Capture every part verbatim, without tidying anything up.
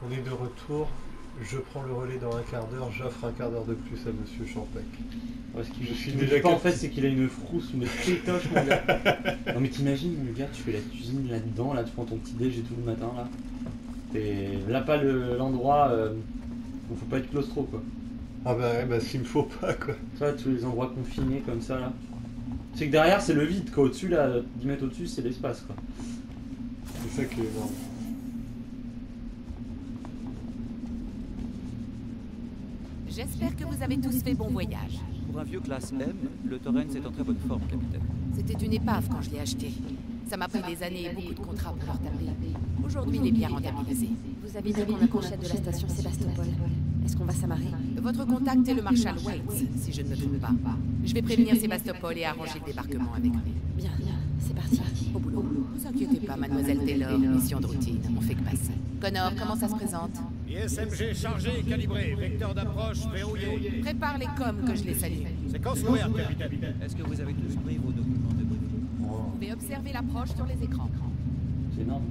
On est de retour. Je prends le relais dans un quart d'heure. J'offre un quart d'heure de plus à Monsieur Champec. Ouais, ce qui Je suis me déjà dit pas en capté. fait, c'est qu'il a une frousse, une pétoche, mon gars. Non mais t'imagines, mon gars, tu fais la cuisine là-dedans, là tu prends ton petit déj et tout le matin là. T'es là pas le- l'endroit euh, où faut pas être claustro quoi. Ah bah ouais, bah s'il me faut pas quoi. Tu vois, tous les endroits confinés comme ça là. C'est que derrière c'est le vide quoi, au-dessus là, dix mètres au-dessus c'est l'espace quoi. C'est ça qui est énorme. J'espère que vous avez tous fait bon voyage. Pour un vieux classe M, le Torrens est en très bonne forme, capitaine. C'était une épave quand je l'ai acheté. Ça m'a pris des années et beaucoup de contrats pour leur taper. Aujourd'hui, il est bien rentabilisé. Vous avez dit qu'on accrochait de la station Sébastopol. Est-ce qu'on va s'amarrer? Votre contact est le Marshal Waits, si je ne me trompe pas. Je vais prévenir Sébastopol et arranger le débarquement avec lui. Bien, c'est parti. Au boulot. Ne vous inquiétez pas, mademoiselle Taylor, mission de routine, on fait que passer. Connor, comment ça se présente? I S M G chargé et calibré, vecteur d'approche verrouillé. Prépare les coms que je les salue. Séquence ouverte, capitaine. Est-ce que vous avez tous pris vos documents de briefing? Vous pouvez observer l'approche sur les écrans. C'est énorme.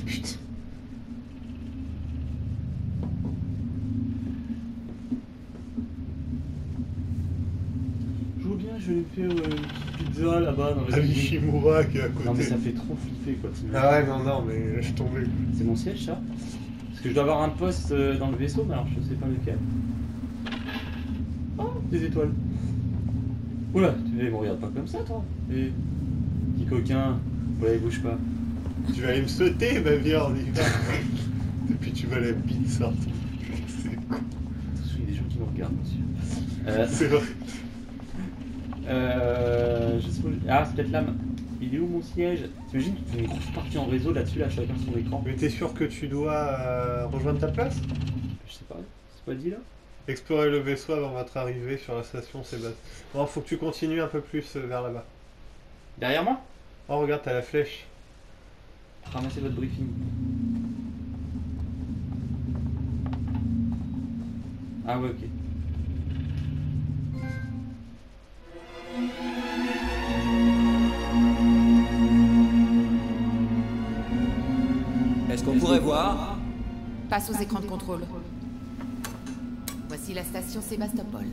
Je veux bien, je vais lui faire euh, une petite pizza là-bas dans Ah, les Nishimura qui est à côté. Non mais ça fait trop flipper quoi. t'imagines. Ah ouais, non, non, mais laisse tomber. C'est mon siège ça? Parce que je dois avoir un poste euh, dans le vaisseau, mais alors je sais pas lequel. Oh, des étoiles. Oula, tu me regardes pas comme ça toi. Et... Petit coquin, ouais, bouge pas. Tu vas aller me sauter, ma viande. Et puis tu vas la bite sortir. C'est con. Attention, il y a des gens qui nous regardent, monsieur. Euh, C'est vrai. euh, je sais pas. Ah, c'est peut-être là. Il est où mon siège? T'imagines, tu fais une grosse partie en réseau là-dessus, là, chacun son écran. Mais t'es sûr que tu dois euh, rejoindre ta place? Je sais pas, c'est pas dit là? Explorer le vaisseau avant votre arrivée sur la station Sébastien. Bon, faut que tu continues un peu plus euh, vers là-bas. Derrière moi? Oh, regarde, t'as la flèche. Ramassez votre briefing. Ah ouais, ok. Est-ce qu'on pourrait voir? Passe aux écrans de contrôle. Voici la station Sébastopol.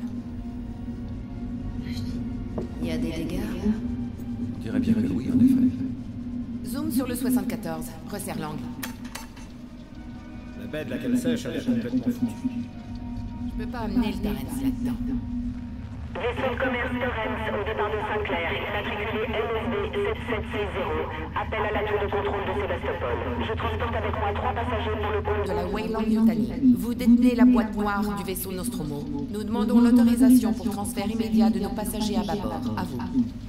Il y a des dégâts. On dirait bien que oui, en effet. Zoom sur le soixante-quatorze. Resserre l'angle. La baie de la cale sèche, elle est complètement foutue. Je peux pas amener le Torrens là-dedans. Vaisseau de commerce Torrens au départ de Saint-Clair, immatriculé N S B sept sept six zéro. Appel à la tour de contrôle de Sébastopol. Je transporte avec moi trois passagers pour le pôle De la Weyland Yutani. Vous détenez la boîte noire du vaisseau Nostromo. Nous demandons l'autorisation pour transfert immédiat de nos passagers à bâbord. À vous.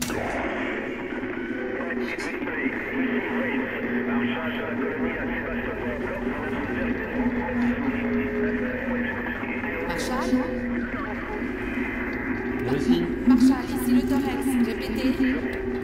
Marshal? Moi aussi. Marshal, ici le Torrens. Répétez.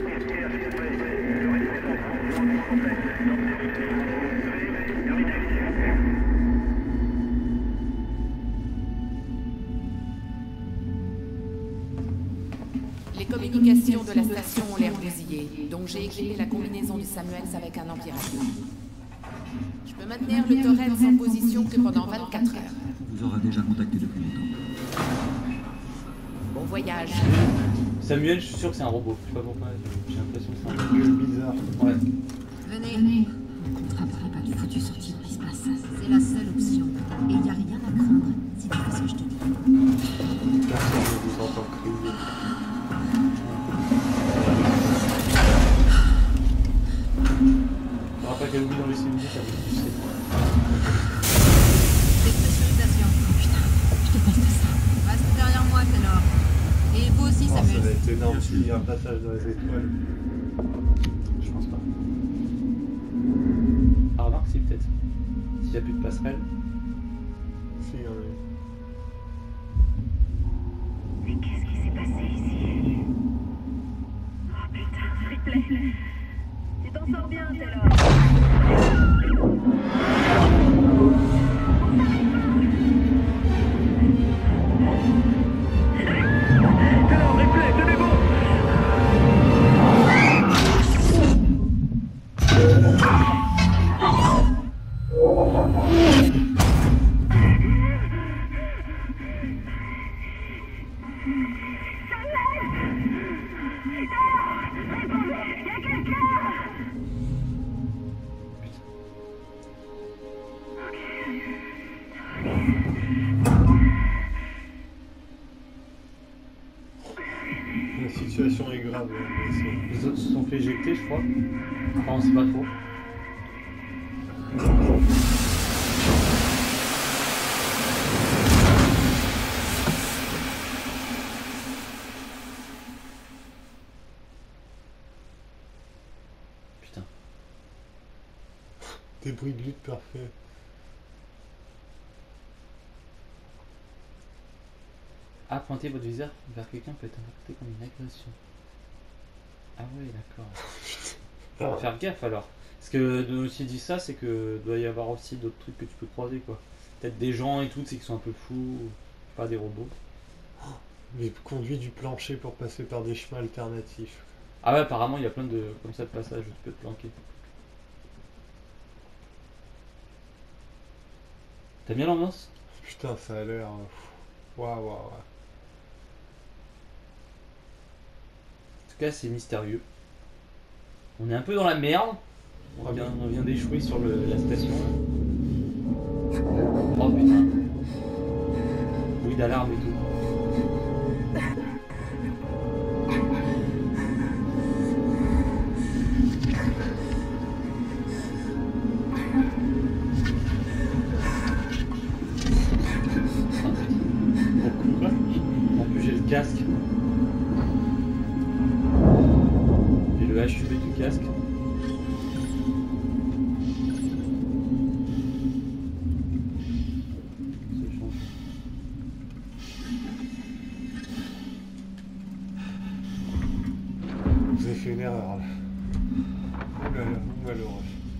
Les communications de la station ont l'air bousillées, donc j'ai équipé la combinaison du Samuels avec un ampli-radio. Je peux maintenir le Torrens en position que pendant vingt-quatre heures. Vous aurez déjà contacté depuis longtemps. Bon voyage. Samuel, je suis sûr que c'est un robot. Je sais pas pourquoi, j'ai l'impression que c'est un Un gueule bizarre. Ouais. Venez. On ne comptera pas du foutu sortie de l'espace. C'est la seule option. Et il n'y a rien à craindre si tu fais ce que je te dis. Personne ne vous entend crier. Je me rappelle qu'elle oublie dans les cellules, ça veut dire Dépressurisation. Putain, je déteste ça. Reste derrière moi, Taylor. Et vous aussi, Oh, ça Samuel. va être énorme s'il y a un passage dans les étoiles. Je pense pas. Ah, remarque, si, peut-être. S'il n'y a plus de passerelle. Si, hein, oui. Mais qu'est-ce qui s'est passé ici? Oh putain, s'il te plaît. Tu t'en sors bien, Taylor. Taylor, replay, tenez bon! grave le vaisseau. Les autres se sont fait éjecter, je crois. Enfin, on sait pas trop. Putain. Des bruits de lutte parfaits. Ah, pointer votre viseur vers quelqu'un peut être interprété comme une agression. Ah ouais, d'accord. Faut faire gaffe alors. Parce que de aussi dit ça, c'est que doit y avoir aussi d'autres trucs que tu peux croiser quoi. Peut-être des gens et tout, c'est qui sont un peu fous, pas des robots. Mais conduit du plancher pour passer par des chemins alternatifs. Ah ouais, apparemment il y a plein de comme ça de passages où tu peux te planquer. T'as bien l'ambiance? Putain, ça a l'air. Waouh, waouh, waouh. En tout cas, c'est mystérieux. On est un peu dans la merde. On vient, on vient d'échouer sur le, la station. Oh putain. Bruit d'alarme et tout. En plus j'ai le casque. J'ai le H U B du casque. Ça change. Vous avez fait une erreur là. Oh là là, malheureux.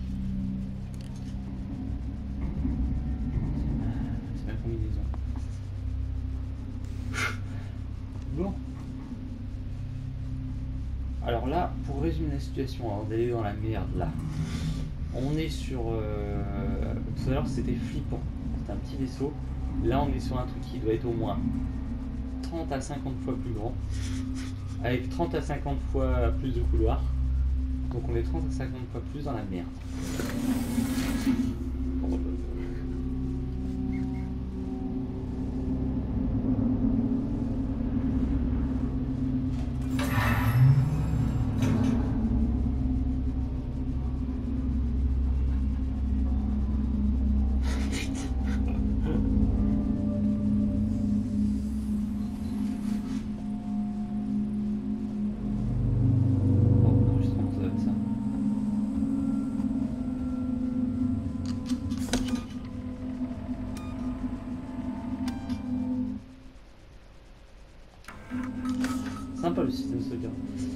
C'est la combinaison. Bon. Alors là, pour résumer la situation, avant d'aller dans la merde là, on est sur... Euh, tout à l'heure c'était flippant, c'était un petit vaisseau. Là on est sur un truc qui doit être au moins trente à cinquante fois plus grand, avec trente à cinquante fois plus de couloirs. Donc on est trente à cinquante fois plus dans la merde. Sympa le système de sauvegarde.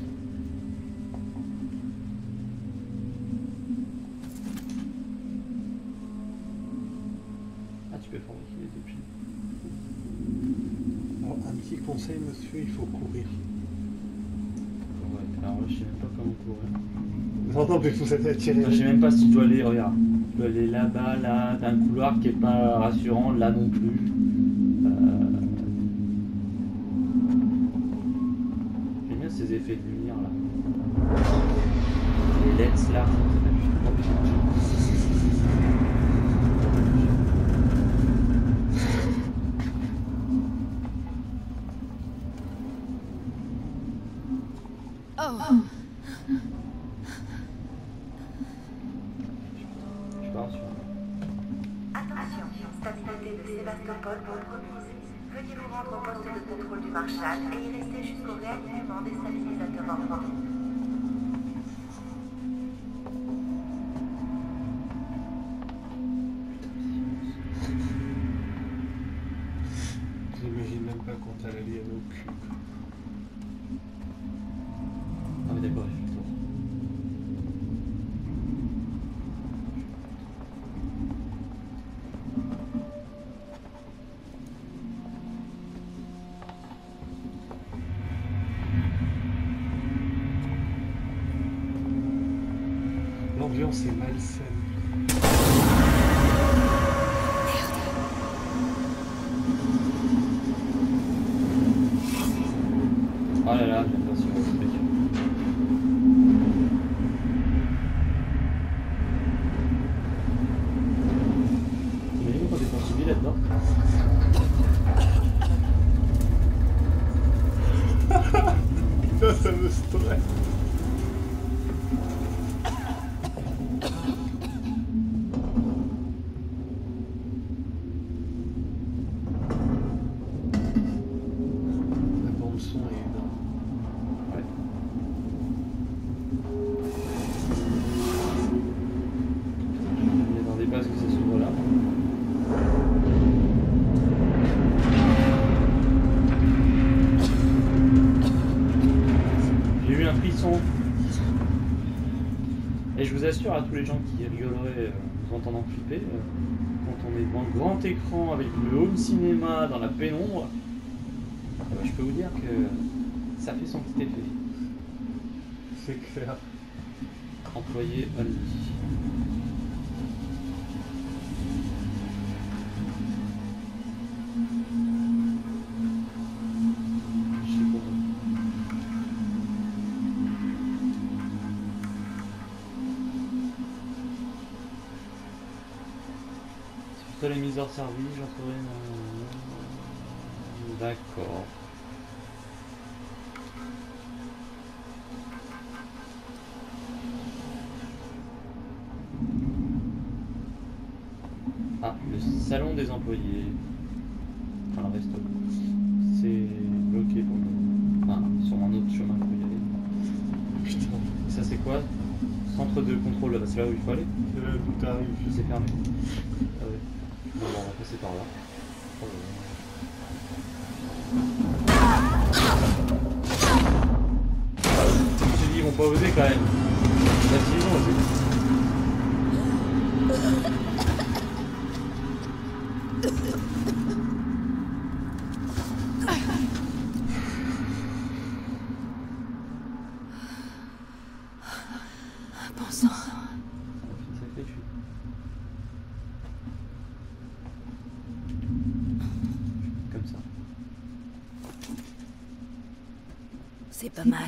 Ah, tu peux fabriquer des objets. Alors, un petit conseil, monsieur, il faut courir. Ouais, alors là, je sais même pas comment courir. Non, non, mais vous avez attiré. Enfin, je sais même pas si tu dois aller, regarde. Tu dois aller là-bas, là, t'as un couloir qui est pas rassurant, là non plus. Euh... J'aime bien ces effets de lumière là. Les L E Ds là. Oh. Je pars sur... Attention, stabilité de Sébastopol compromise. Veuillez vous rendre au poste de contrôle du Marshal et y rester jusqu'au réalignement des stabilisateurs en voie. J'imagine même pas quand t'as l'alien au cul. Ah mais d'accord, j'ai fait le tour. L'ambiance est malsaine. Oh là là, j'ai l'impression que c'est truc. T'imagines quand t'es poursuivi là-dedans? Putain, ça me stoppe. Et je vous assure à tous les gens qui rigoleraient euh, nous entendant flipper, euh, quand on est devant le grand écran avec le home cinéma dans la pénombre, euh, je peux vous dire que ça fait son petit effet. C'est clair. Employé only. Je sais pas. C'est plutôt les mises hors service, j'en ferai une... D'accord. Ah, le salon des employés. Enfin, le resto. C'est bloqué pour le... Enfin, sur un autre chemin qu'il faut y aller. Putain, Ça c'est quoi? Centre de contrôle, bah, c'est là où il faut aller. c'est là d'où t'arrives. C'est fermé. Ah ouais. Bon, bon, on va passer par là. Oh, ouais. Je me dis, ils vont pas oser quand même. Bah si, ils vont oser. Bon sang. Sacré chute. Comme ça. C'est pas mal.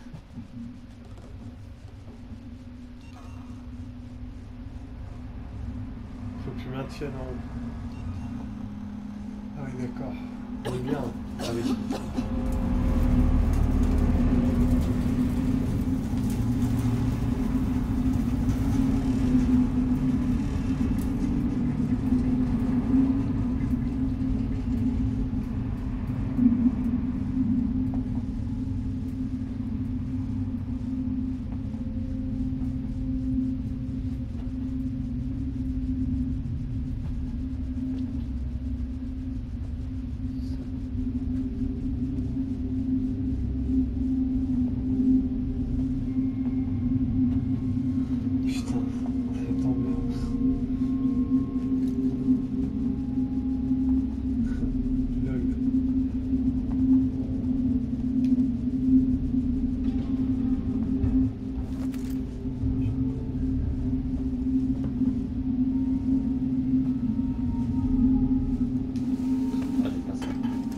Faut que tu maintiennes en haut. Ah oui, d'accord. On est bien. Ah oui. Putain, cette ambiance. Lol. Ah, j'ai pas ça.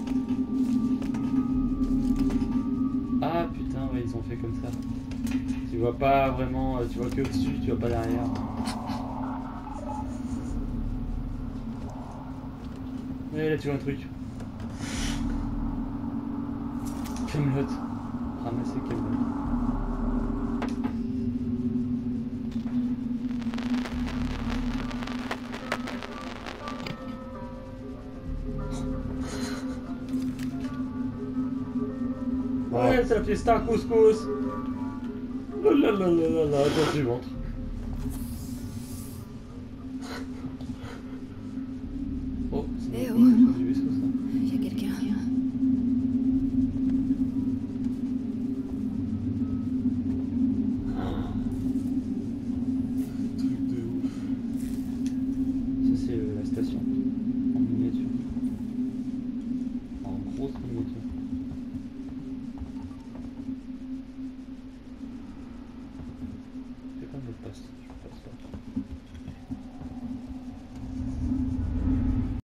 Ah putain, ouais, ils ont fait comme ça. Tu vois pas vraiment, euh, tu vois que au-dessus, tu vois pas derrière. Ouais, là tu vois un truc. Camelot. Ramasser Camelot. Ouais, c'est la fiesta couscous. Oh là là là là là, dans du ventre. Oh, c'est Eh bon, oh. c'est du vaisseau ça. Il y a quelqu'un. Truc de ouf. Ça c'est euh, la station.